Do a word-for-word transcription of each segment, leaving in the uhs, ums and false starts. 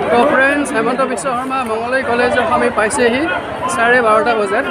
তো ফ্ৰেণ্ডছ, হেমন্ত বিশ্ব শৰ্মা মঙলদৈ কলেজৰ আমি পাইছেহি চাৰে বাৰটা বজাত।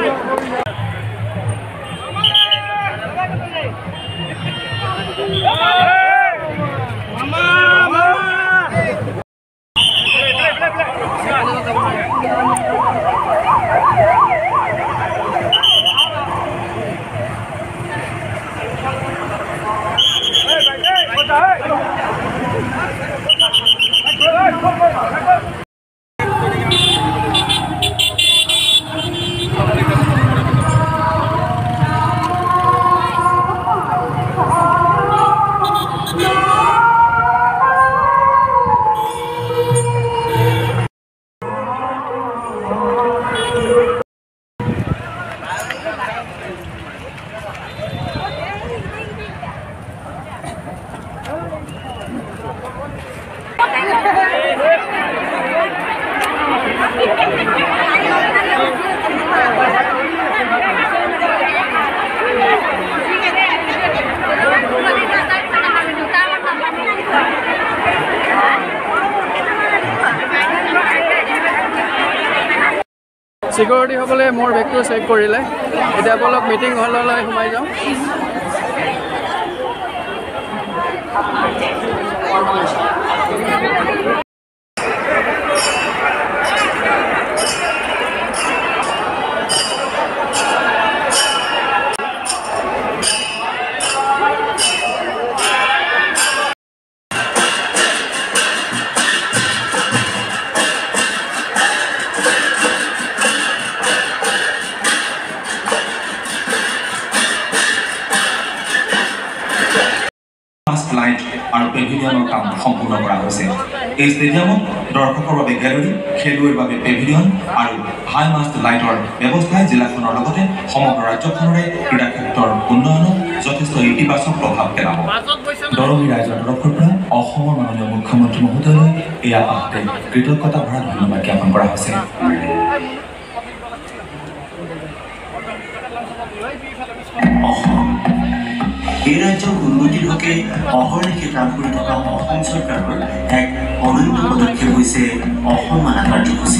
সিকিউৰিটিসকলে মোৰ বেগটো চেক কৰিলে। এতিয়া বলক মিটিং হললৈ সোমাই যাওঁ। লাইট আৰু পেভিলিয়নৰ কাম সম্পূৰ্ণ কৰা হৈছে। এই ষ্টেডিয়ামত দৰ্শকৰ বাবে গেলেৰী, খেলুৱৈৰ বাবে পেভিলিয়ন আৰু হাই মাষ্ট লাইটৰ ব্যৱস্থাই জিলাখনৰ লগতে সমগ্ৰ ৰাজ্যখনৰে ক্ৰীড়া ক্ষেত্ৰৰ উন্নয়নত যথেষ্ট ইতিবাচক প্ৰভাৱ পেলাব। দৰঙী ৰাইজৰ তৰফৰ পৰা অসমৰ মাননীয় মুখ্যমন্ত্ৰী মহোদয়লৈ এয়া আহতে কৃতজ্ঞতা ভৰা ধন্যবাদ জ্ঞাপন কৰা হৈছে। এই ৰাজ্যৰ উন্নতিৰ হকে অহৰ্নিশে কাম কৰি থকা অসম চৰকাৰৰ এক অনন্য পদক্ষেপ হৈছে অসম মালা কাৰ্যসূচী।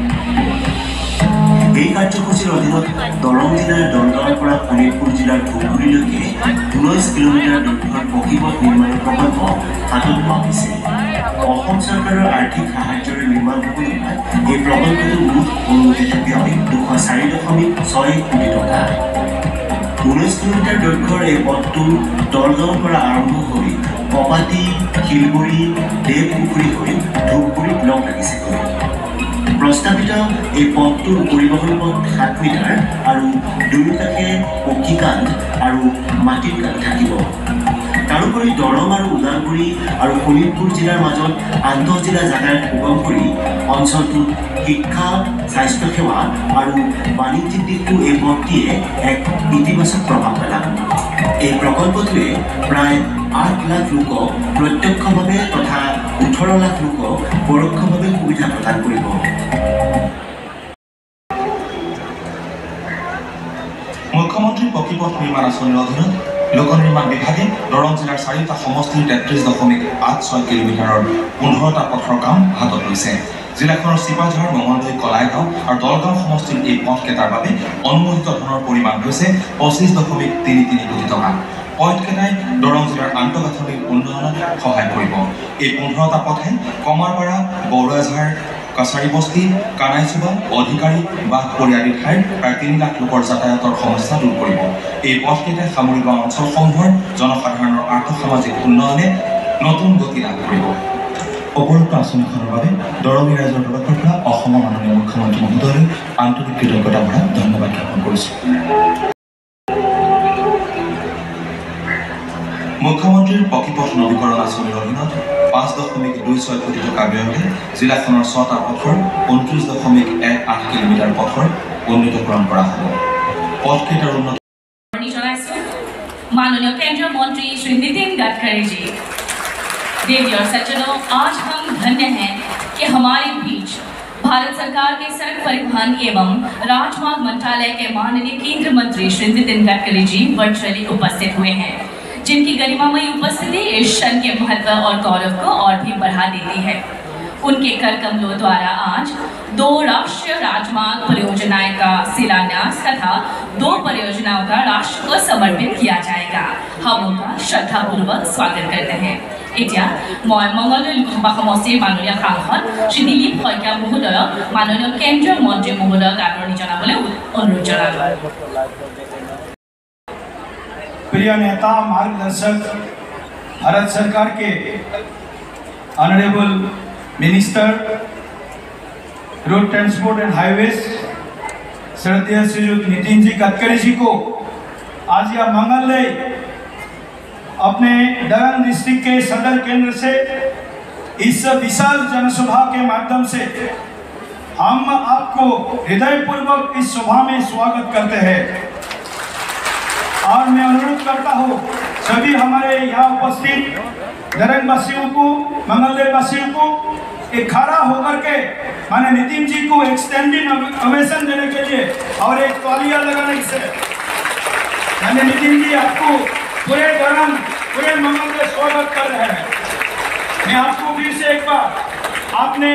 এই কাৰ্যসূচীৰ অধীনত দৰং জিলাৰ দলগাঁৱৰ পৰা শোণিতপুৰ জিলাৰ ধুবুৰীলৈকে ঊনৈছ কিলোমিটাৰ দৈৰ্ঘ্যৰ পকীপথ নিৰ্মাণৰ প্ৰকল্প হাতত লোৱা হৈছে। অসম চৰকাৰৰ আৰ্থিক সাহায্যৰে নিৰ্মাণ হ'বলগীয়া এই প্ৰকল্পটোৰ মুঠ অনুমোদিত ব্যয় দুশ চাৰি দশমিক ছয় কোটি টকা। ঊনৈছ কিলোমিটাৰ দৈৰ্ঘ্যৰ এই পথটো দলগাঁৱৰ পৰা আৰম্ভ হৈ কপাটি, শিলগুৰি, দেৱপুখুৰী হৈ ধূপগুৰিত লগ লাগিছেগৈ। প্ৰস্তাৱিত এই পথটোৰ পৰিবহণ পথ সাত মিটাৰ আৰু দুয়োকাষে পকী কাঠ আৰু মাটিৰ কাঠ থাকিব। তাৰোপৰি দৰং আৰু ওদালগুৰি আৰু শোণিতপুৰ জিলাৰ মাজত আন্তঃজিলা যাতায়াত সুগম কৰি অঞ্চলটোত শিক্ষা, স্বাস্থ্যসেৱা আৰু বাণিজ্যিক দিশটো এই পথটিয়ে এক ইতিবাচক প্ৰভাৱ পেলাব। এই প্ৰকল্পটোৱে প্ৰায় আঠ লাখ লোকক প্ৰত্যক্ষভাৱে তথা ওঠৰ লাখ লোকক পৰোক্ষভাৱে সুবিধা প্ৰদান কৰিব। মুখ্যমন্ত্ৰী পকীপথ নিৰ্মাণ আঁচনিৰ অধীনত লোক নিৰ্মাণ বিভাগে দৰং জিলাৰ চাৰিটা সমষ্টিৰ তেত্ৰিছ দশমিক আঠ ছয় কিলোমিটাৰৰ পোন্ধৰটা পথৰ কাম হাতত লৈছে। জিলাখনৰ চিপাঝাৰ, মঙলদৈ, কলাইগাঁও আৰু দলগাঁও সমষ্টিৰ এই পথকেইটাৰ বাবে অনুমোদিত ধনৰ পৰিমাণ হৈছে পঁচিছ দশমিক তিনি তিনি কোটি টকা। পথকেইটাই দৰং জিলাৰ আন্তঃগাঁথনিৰ উন্নয়নত সহায় কৰিব। এই পোন্ধৰটা পথে কমাৰপাৰা, বৰুৱাঝাৰ, কাছাৰী বস্তি, কানাইচুবা, অধিকাৰী, বাঘপৰি আদি ঠাইৰ প্ৰায় তিনি লাখ লোকৰ যাতায়াতৰ সমস্যা দূৰ কৰিব। এই পথকেইটাই সামৰি লোৱা অঞ্চলসমূহৰ জনসাধাৰণৰ আৰ্থসামাজিক উন্নয়নে নতুন গতি লাভ কৰিব। উপৰোক্ত আঁচনিখনৰ বাবে দৰঙী ৰাইজৰ তৰফৰ পৰা অসমৰ মাননীয় মুখ্যমন্ত্ৰী মহোদয়লৈ আন্তৰিক কৃতজ্ঞতা ভৰা ধন্যবাদ জ্ঞাপন কৰিছোঁ। মুখ্যমন্ত্ৰীৰ পকীপথ নৱীকৰণ আঁচনিৰ অধীনত পাঁচ দশমিক দুই ছয় কোটি টকা ব্যয়েৰে জিলাখনৰ ছটা পথৰ ঊনত্ৰিছ দশমিক এক আঠ কিলোমিটাৰ পথৰ উন্নীতকৰণ কৰা হ'ব। পথকেইটাৰ উন্নত माननीय केंद्रीय मंत्री श्री नितिन गडकरी जी, देवी और सज्जनों, आज हम धन्य हैं कि हमारे बीच भारत सरकार के सड़क परिवहन एवं राजमार्ग मंत्रालय के माननीय केंद्रीय मंत्री श्री नितिन गडकरी जी वर्चुअली उपस्थित हुए हैं, जिनकी गरिमामयी उपस्थिति इस क्षण के महत्व और गौरव को और भी बढ़ा देती है। उनके कर कमलों द्वारा आज दो राष्ट्रीय राजमार्ग परियोजनाएं का शिलान्यास तथा दो परियोजनाओं का राष्ट्र को समर्पित किया जाएगा। हम उनका श्रद्धापूर्वक स्वागत करते हैं। এতিয়া মই মঙ্গলদৈ লোকসভা সমষ্টিৰ মাননীয় সাংসদ শ্ৰী দিলীপ শইকীয়া মহোদয়ক মাননীয় কেন্দ্ৰীয় মন্ত্ৰী মহোদয়ক আদৰণি জনাবলৈ অনুৰোধ জনালো। प्रिय नेता मार्गदर्शक भारत सरकार के honourable minister road transport and highways श्रद्धेय श्रीयुक्त नितिन जी गडकरी जी को आज यह मंगलदय अपने दरंग डिस्ट्रिक्ट के सदर केंद्र से इस विशाल जनसभा के माध्यम से हम आपको हृदयपूर्वक इस सभा में स्वागत करते हैं और मैं अनुरोध करता हूँ सभी हमारे यहाँ उपस्थित दरंग वासियों को, मंगलदय वासियों को एक खड़ा होकर के माने नितिन जी को एक स्टैंडिंग ओवेशन देने के लिए और एक तालियां लगाने से मैंने नितिन जी आपको पूरे दरंग पूरे मंगलदय स्वागत कर रहे हैं। मैं आपको फिर से एक बार आपने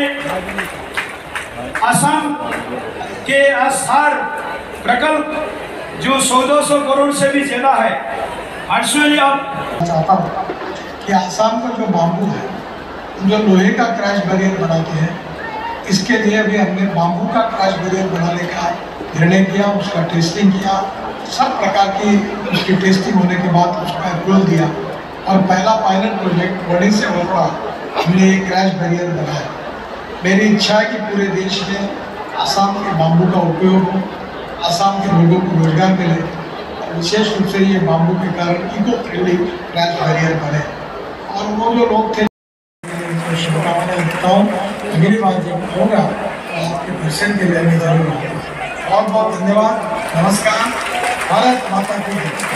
असम के आसार प्रकल्प जो चौदह सौ करोड़ से भी ज्यादा है एक्चुअली आप चाहता हूँ कि आसाम का जो बाम्बू है जो लोहे का क्रैश बैरियर बनाते हैं इसके लिए भी हमने बाम्बू का क्रैश बैरियर बनाने का निर्णय किया, उसका टेस्टिंग किया, सब प्रकार की उसकी टेस्टिंग होने के बाद उसका अप्रूवल दिया और पहला पायलट प्रोजेक्ट बड़ी से ओवरा हमने ये क्रैश बैरियर बनाया। मेरी इच्छा है कि पूरे देश में आसाम के बाम्बू का उपयोग हो, आसाम के लोगों को रोजगार मिले और विशेष रूप से ये बाम्बू के कारण इको फ्रेंडली क्रैश बैरियर बने। और वो जो लोग थे शुभकामनाएं देता हूँ, अगली बार जब होगा तो आपके दर्शन के लिए मैं जरूर आऊँगा। बहुत बहुत धन्यवाद, नमस्कार, भारत माता की जय।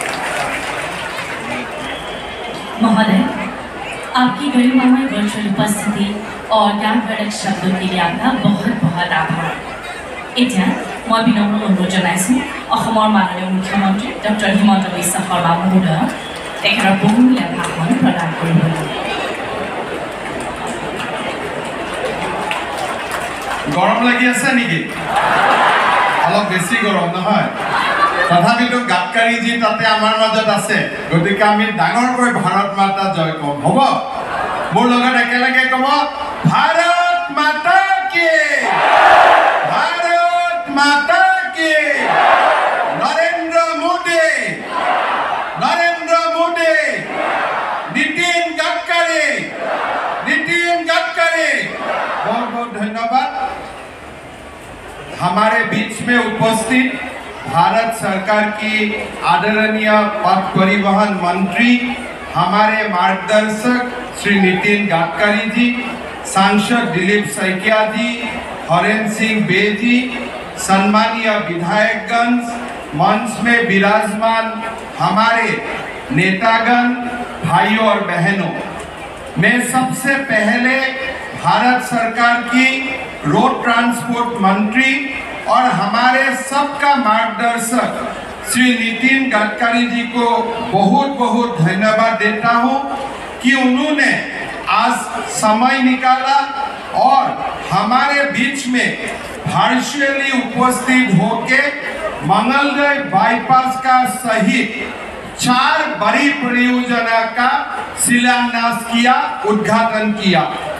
महोदय, आपकी गरिमामय वर्चुअल उपस्थिति और ज्ञानवर्धक शब्दों के लिए आपका बहुत बहुत आभार। এতিয়া মই বিনম্ৰ অনুৰোধ জনাইছোঁ অসমৰ মাননীয় মুখ্যমন্ত্ৰী ডক্টৰ হিমন্ত বিশ্ব শৰ্মা মহোদয়ক তেখেতৰ বহুমূলীয়া ভাষণ প্ৰদান কৰিবলৈ। গৰম লাগি আছে নেকি? অলপ বেছি গৰম নহয়? তথাপিতো গাডকাৰীজী তাতে আমাৰ মাজত আছে, গতিকে আমি ডাঙৰকৈ ভাৰত মাতা জয় কম। হ'ব? মোৰ লগত একেলগে ক'ব, ভাৰত মাতা কি, ভাৰত মাতা কি, নৰেন্দ্ৰ মোদী, নৰেন্দ্ৰ মোদী, নীতিন গাডকাৰী, নীতিন गाडकरी। बहुत बहुत धन्यवाद। हमारे बीच में उपस्थित भारत सरकार की आदरणीय पथ परिवहन मंत्री, हमारे मार्गदर्शक श्री नितिन गडकरी जी, सांसद दिलीप सैकिया जी, हरेंद्र सिंह बेजी, सम्मानीय विधायकगण, मंच में विराजमान हमारे नेतागण, भाइयों और बहनों, मैं सबसे पहले भारत सरकार की रोड ट्रांसपोर्ट मंत्री और हमारे सबका मार्गदर्शक श्री नितिन गडकरी जी को बहुत बहुत धन्यवाद देता हूं कि उन्होंने आज समय निकाला और हमारे बीच में वर्चुअली उपस्थित होके मंगलदय बाईपास का सहित चार बड़ी परियोजना का शिलान्यास किया, उद्घाटन किया।